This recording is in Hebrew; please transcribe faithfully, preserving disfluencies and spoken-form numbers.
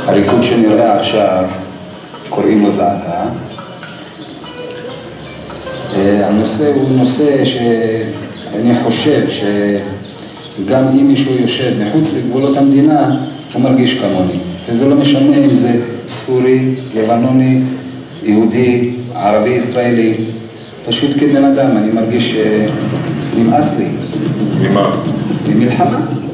הריקוד שנראה עכשיו קוראים לו זעקה. הנושא הוא נושא שאני חושב שגם אם מישהו יושב מחוץ לגבולות המדינה הוא מרגיש כמוני, וזה לא משנה אם זה סורי, לבנוני, יהודי, ערבי, ישראלי, פשוט כבן אדם אני מרגיש שנמאס לי. ממה? ממלחמה.